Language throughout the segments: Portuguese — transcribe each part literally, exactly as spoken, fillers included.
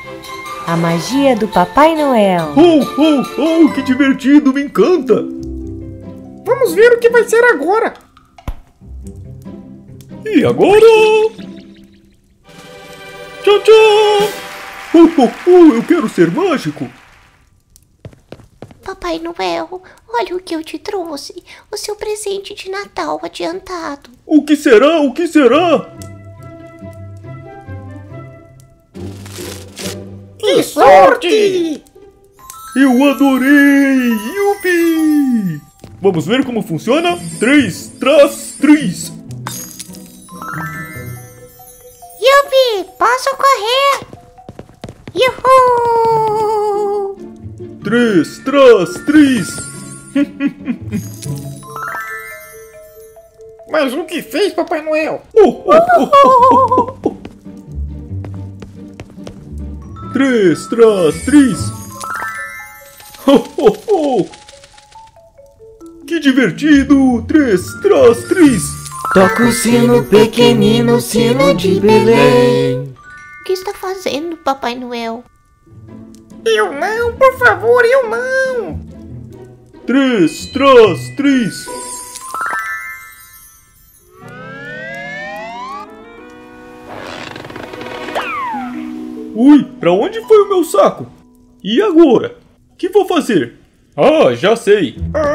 A magia do Papai Noel. Oh, oh, oh, que divertido, me encanta. Vamos ver o que vai ser agora. E agora? Tchau, tchau. Oh, oh, oh, eu quero ser mágico. Papai Noel, olha o que eu te trouxe. O seu presente de Natal adiantado. O que será? O que será? Que sorte! Eu adorei! Yupi! Vamos ver como funciona? Três, trás, três. Yupi, posso correr? Yuhu! Três, trás, três. Mas o que fez, Papai Noel? Oh, oh, oh, oh, oh. Três, trás, três. Oh, oh, oh. Que divertido! Três, trás, três. Toca o sino pequenino, sino de Belém. O que está fazendo, Papai Noel? Eu não, por favor, eu não. Três, trás, três. Ui, pra onde foi o meu saco? E agora? O que vou fazer? Ah, já sei.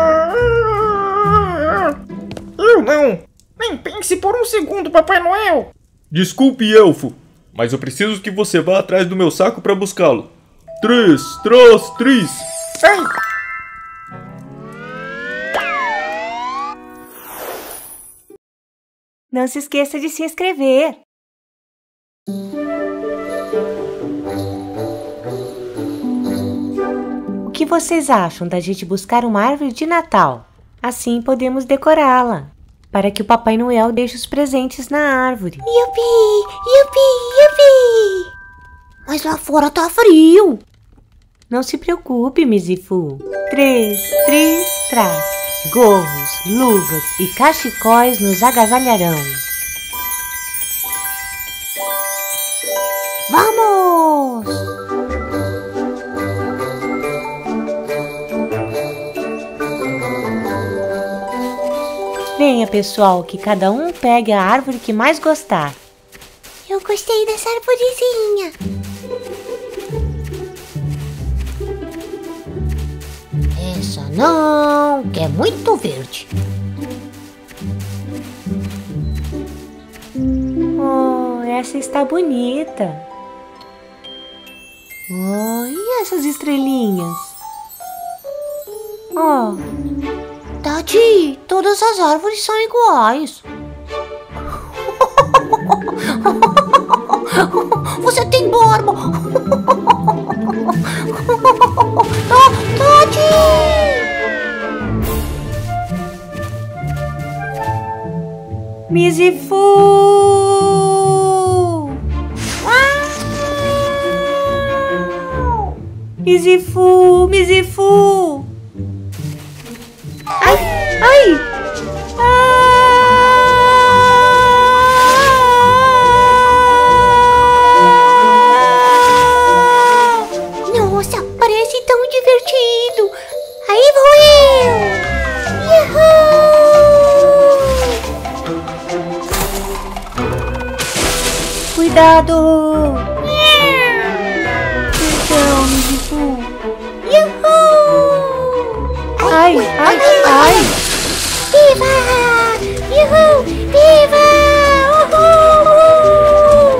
Eu não. Nem pense por um segundo, Papai Noel. Desculpe, elfo, mas eu preciso que você vá atrás do meu saco para buscá-lo. Três, trás, três. Ai. Não se esqueça de se inscrever. O que vocês acham da gente buscar uma árvore de Natal? Assim podemos decorá-la, para que o Papai Noel deixe os presentes na árvore. Yupi! Yupi! Yupi! Mas lá fora tá frio. Não se preocupe, Mizifu. Três, três, trás. Gorros, luvas e cachecóis nos agasalharão. Vamos! Venha, pessoal, que cada um pegue a árvore que mais gostar. Eu gostei dessa arvorezinha. Essa não, que é muito verde. Oh, essa está bonita. Oh, e essas estrelinhas? Oh, Tati, todas as árvores são iguais. Você tem barba. Ah, Tati! Mizifu! Mizifu, Mizifu! Ai, ai! Nossa, parece tão divertido. Aí vou eu! Yuhu! Cuidado! Então, Mizifu! Yuhu! Ai, ai, ai! Viva! Yuhu! Viva! Uhul!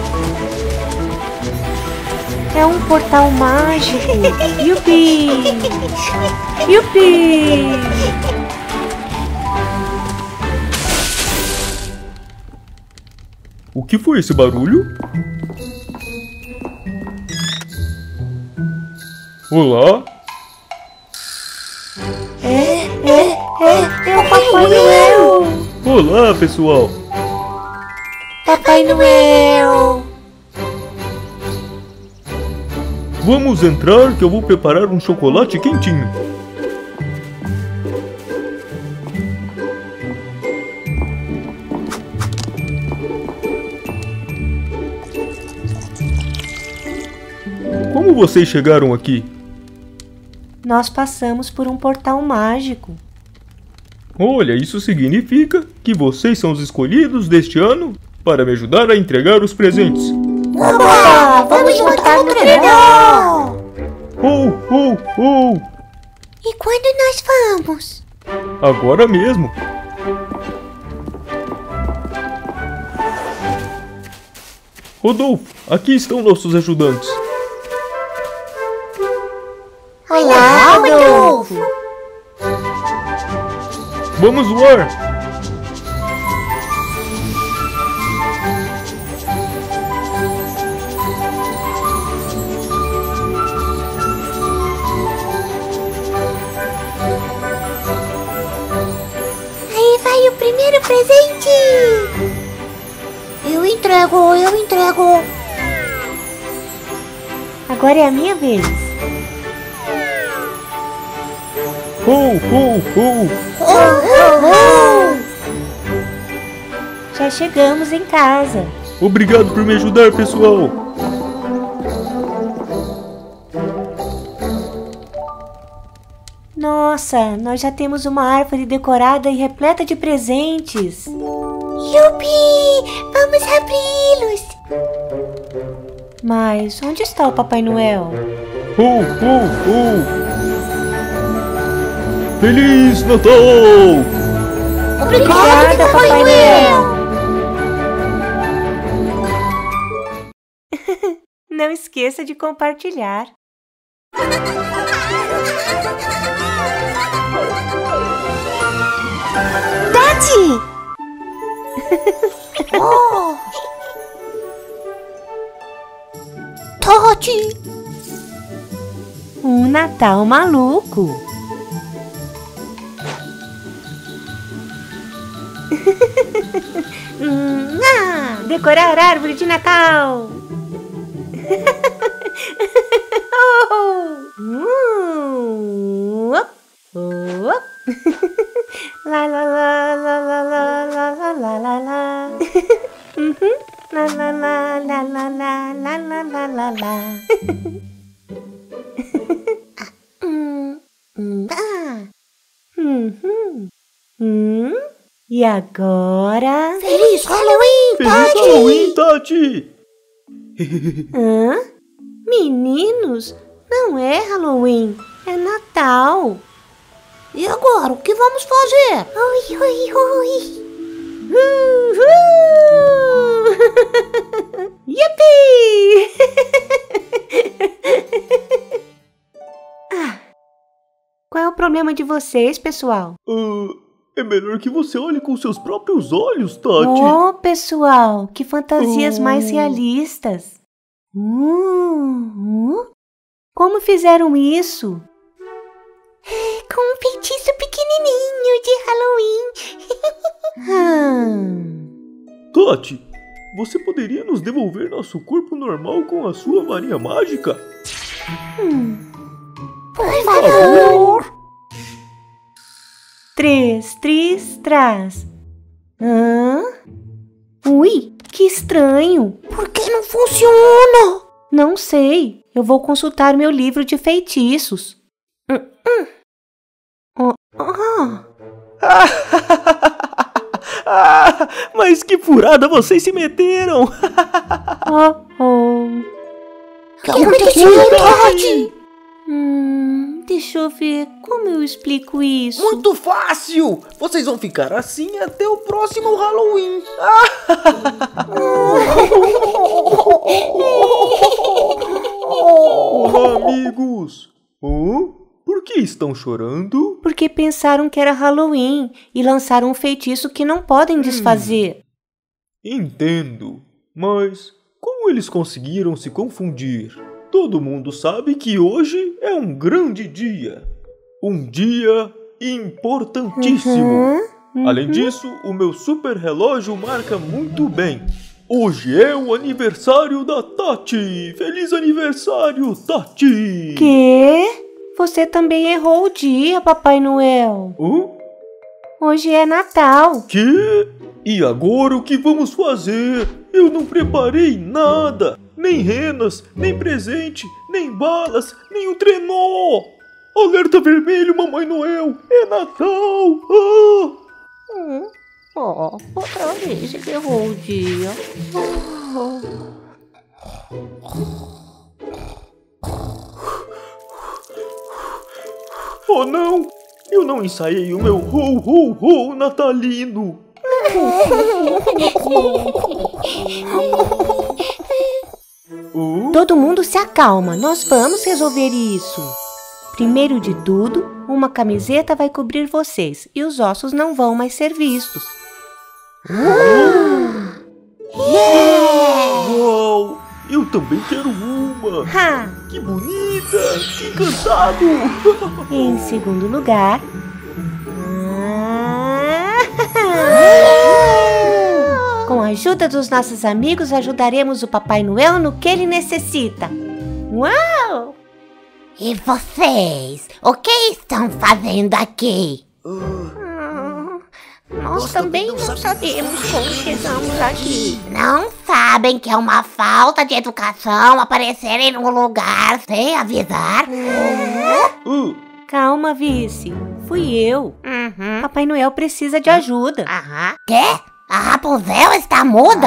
É um portal mágico! Yupi! Yupi! O que foi esse barulho? Olá? É, é, é, é o Papai Noel! Olá, pessoal! Papai Noel! Vamos entrar que eu vou preparar um chocolate quentinho. Como vocês chegaram aqui? Nós passamos por um portal mágico. Olha, isso significa que vocês são os escolhidos deste ano para me ajudar a entregar os presentes. Oba! Vamos juntar no trenó! Oh, oh, oh! E quando nós vamos? Agora mesmo. Rodolfo, aqui estão nossos ajudantes. Olá, Rodolfo! Vamos voar! Aí vai o primeiro presente! Eu entrego, eu entrego! Agora é a minha vez. Oh, oh, oh! Oh, oh, oh! Já chegamos em casa. Obrigado por me ajudar, pessoal! Nossa, nós já temos uma árvore decorada e repleta de presentes. Yupi! Vamos abri-los! Mas onde está o Papai Noel? Oh, oh, oh! Feliz Natal! Obrigada, Papai Noel! Não esqueça de compartilhar. Tati! Oh! Tati! Um Natal maluco. hum, ah, decorar a árvore de Natal. oh, uh, op, op. La la la la la la la la la la la. Uhum. La la la la la la la la la la la. Hum, hum, ah. Uhum. Hum? E agora? Feliz Halloween, Feliz Tati! Halloween, Tati! Hã? Meninos, não é Halloween, é Natal. E agora, o que vamos fazer? Ui, ui, ui! Uhul! Yupi! ah, qual é o problema de vocês, pessoal? Uh, é melhor que você olhe com seus próprios olhos, Tati. Oh, pessoal, que fantasias Oh. mais realistas. Uh, uh. Como fizeram isso? Com um feitiço pequenininho de Halloween. Hum. Tati, você poderia nos devolver nosso corpo normal com a sua varinha mágica? Por favor! Três, tris, traz. Hã? Ui, que estranho. Por que não funciona? Não sei. Eu vou consultar meu livro de feitiços. Hum, hum. Oh, oh. Ah, mas que furada vocês se meteram! Oh, oh. O que aconteceu, Tati? Hum, deixa eu ver como eu explico isso. Muito fácil! Vocês vão ficar assim até o próximo Halloween. Olá, amigos! Oh, por que estão chorando? Porque pensaram que era Halloween e lançaram um feitiço que não podem desfazer. Entendo, mas como eles conseguiram se confundir? Todo mundo sabe que hoje é um grande dia. Um dia importantíssimo. Uhum, uhum. Além disso, o meu super relógio marca muito bem. Hoje é o aniversário da Tati. Feliz aniversário, Tati! Quê? Você também errou o dia, Papai Noel. Hã? Hoje é Natal. Que? E agora o que vamos fazer? Eu não preparei nada. nem renas, nem presente, nem balas, nem um trenó. Alerta vermelho, Mamãe Noel, é Natal. Ah! Hum, ó, outra vez ele errou o dia. Oh não, eu não ensaiei o meu ho ho ho natalino. Oh, Todo mundo se acalma, nós vamos resolver isso. Primeiro de tudo, uma camiseta vai cobrir vocês e os ossos não vão mais ser vistos. uau, eu também quero uma. Ha! Que bonita, que encantado. Em segundo lugar... Com a ajuda dos nossos amigos, ajudaremos o Papai Noel no que ele necessita. Uau! E vocês, o que estão fazendo aqui? Hum, nós também não sabemos como chegamos aqui. Não sabem que é uma falta de educação aparecerem num lugar sem avisar? Ah, Calma, Vice. Fui eu. Uhum. Papai Noel precisa de ajuda. Aham. Quê? A Rapunzel está muda?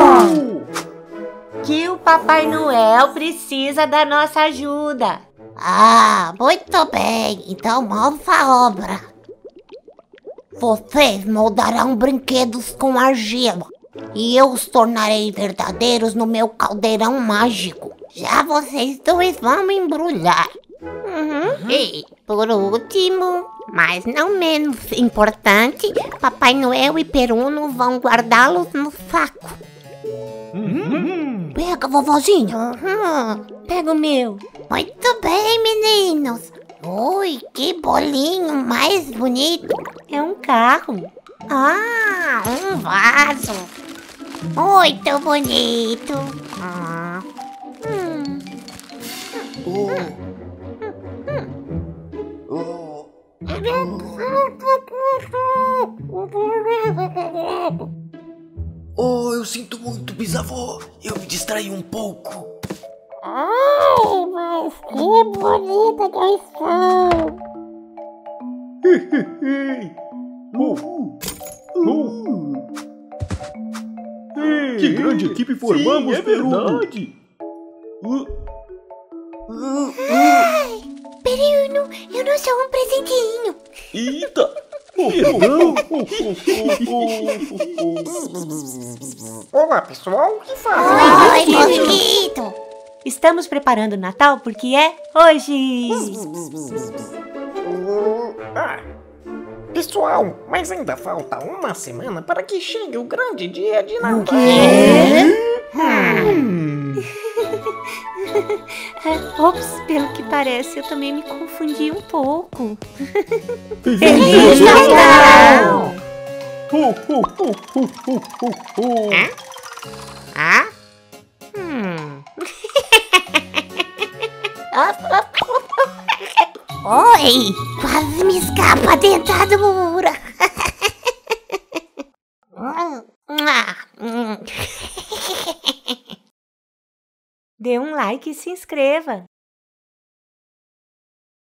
Que o Papai Noel precisa da nossa ajuda. Ah, muito bem. Então mãos à obra. Vocês moldarão brinquedos com argila e eu os tornarei verdadeiros no meu caldeirão mágico. Já vocês dois vão embrulhar. Uhum. E, por último, mas não menos importante, Papai Noel e Peruno vão guardá-los no saco. uhum. Pega, vovozinho. Uhum. Pega o meu. Muito bem, meninos. Ui, que bolinho mais bonito. É um carro. Ah, um vaso. Muito bonito. Ah. Hum. Oh, eu sinto muito, bisavô. Eu me distraí um pouco. Ai, mas que bonita canção. Uh, uh. Que grande equipe formamos, Sim, é Peruno. verdade. Uh, Peruno, eu não sou um presentinho. eita! Perdão! Olá, pessoal, o que fazem? Oi, mosquito. Estamos preparando o Natal porque é hoje. Ah, pessoal, mas ainda falta uma semana para que chegue o grande dia de Natal. Ops, pelo que parece, eu também me confundi um pouco. Feliz Natal! Ho, ho, ho, ho, ho, ho, ho. Ah? Hum. Oi, quase me escapa a dentadura. Ah, hum. Dê um like e se inscreva.